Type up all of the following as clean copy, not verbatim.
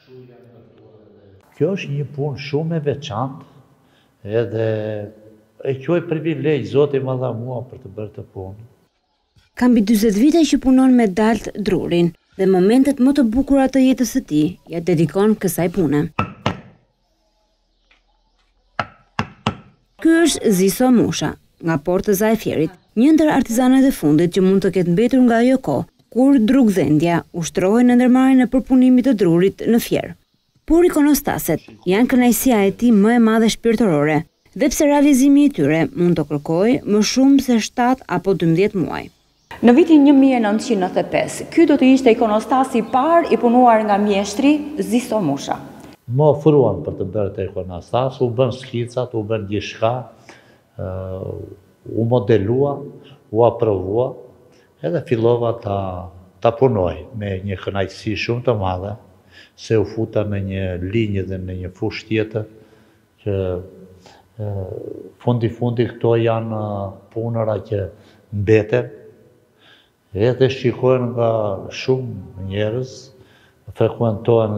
Kjo është një punë shumë e veçantë edhe e quaj privilegj, Zoti më dha mua për të bërë të punë. Ka mbi 40 vite që punon me Dalt Drurin dhe momentet më të bukura të jetës së tij ja dedikon kësaj pune. Ky është Ziso Musha, nga Portëza e Fierit, një ndër artizanët e fundit që mund të ketë mbetur nga ajo kohë kur drugdhendja ushtrohej në ndërmarrjen e përpunimit të drurit në Fier. Por ikonostaset janë kënaqësia e tij më e madhe shpirtërore, dhe pse realizimi i tyre mund të kërkojë më shumë se 7 apo 12 muaj. Në vitin 1995, ky do të ishte ikonostasi i parë i punuar nga mjeshtri Ziso Musha. Më ofruan për të bërë të ikonostas, u bën skicat, u bën gjithçka, u modelua, u aprovua, edhe fillova ta punoj me një kënaqësi shumë të madhe, se u futa në një linjë dhe në një fushë tjetër, që fundi këto janë punëra që mbeten, edhe shikohen nga shumë njerëz, frekuentohen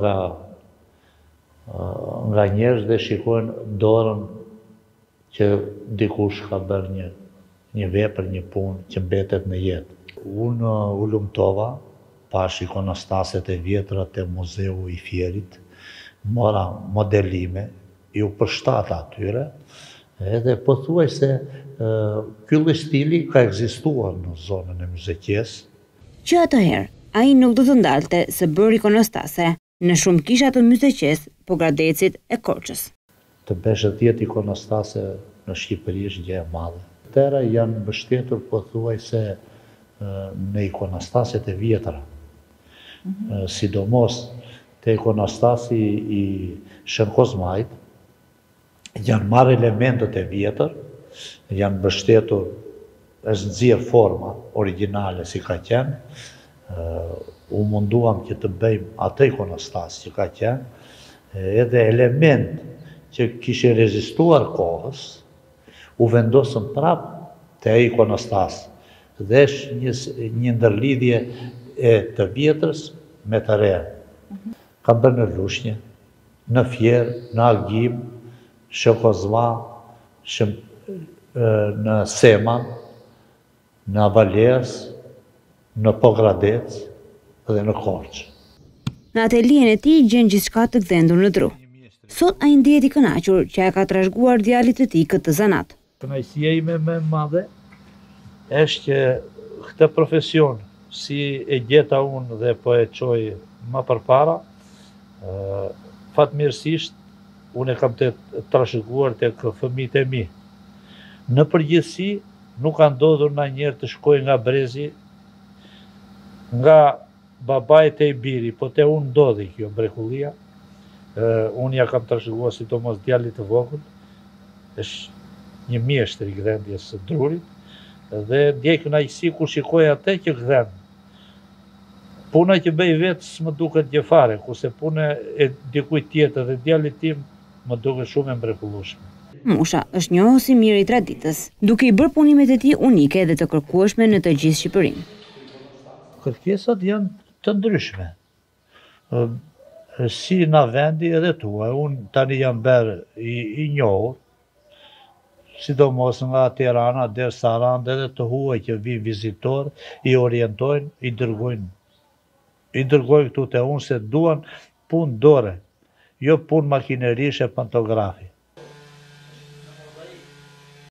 nga njerëz dhe shikohen dorën që dikush ka bërë një vepër, një punë që mbetet në jetë. Unë u lumtova, pash ikonostaset e vjetra të Muzeu i Fierit, mora modelime, ju përshtata atyre, edhe pothuaj se ky lloj stili ka ekzistuar në zonën e Myzeqes. Që atëherë, ai nuk do të ndalte se bëri ikonostase në shumë kisha të Myzeqes, Pogradecit e Korçës. Të besh 10 ikonostase në Shqipëri është gjë e madhe. Tëra janë mbështetur pothuaj se në ikonostaset e vjetra, sidomos te ikonostasi i Shën Kozmajt, janë marrë elementet e vjetër, janë mbështetur, është nxjerr forma origjinale si ka qenë, u munduam që të bëjmë atë ikonostas që ka qenë, edhe element që kishin rezistuar kohës, u vendosën prapë te ai ikonostas. Dhe është një ndërlidhje e të vjetrës me të re. Ka bërë në Lushnjë, në Fier, në Agim, Shën Kozma, në Seman, në Avales, në Pogradec dhe në Korçë. Në atelien e tij gjen gjithçka të gdhendur në dru. Sot ai ndihet i kënaqur që e ka trashëguar djalit të tij këtë zanat. Kënaqësia ime më e madhe është që këtë profesion, si e gjeta unë dhe po e çoj më përpara, fatmirësisht unë e kam të trashëguar tek fëmijët e mi. Në përgjithësi nuk ka ndodhur ndonjëherë të shkoj nga brezi, nga babait e biri, po te unë ndodhi kjo mrekullia. Unë ja kam trashëguar sidomos djalit të vogël, është një mjeshtër i gdhendjes së drurit, dhe ndjej kënaqësi kur shikoj atë që gdhen. Puna që bëj vetë s'më duket gjë fare, kurse puna e dikujt tjetër dhe djalit tim më duket shumë e mrekullueshme. Musha është njohur si miri i traditës, duke i bërë punimet e tij unike dhe të kërkueshme në të gjithë Shqipërinë. Kërkesat janë të ndryshme. Si na vendi edhe tuaj, unë tani jam bërë i njohur, sidomos nga Tirana, deri Sarandë edhe të huaj që vinë vizitor, i orientojnë, i dërgojnë këtu te unë se duan punë dore, jo punë makinerishe pantografi.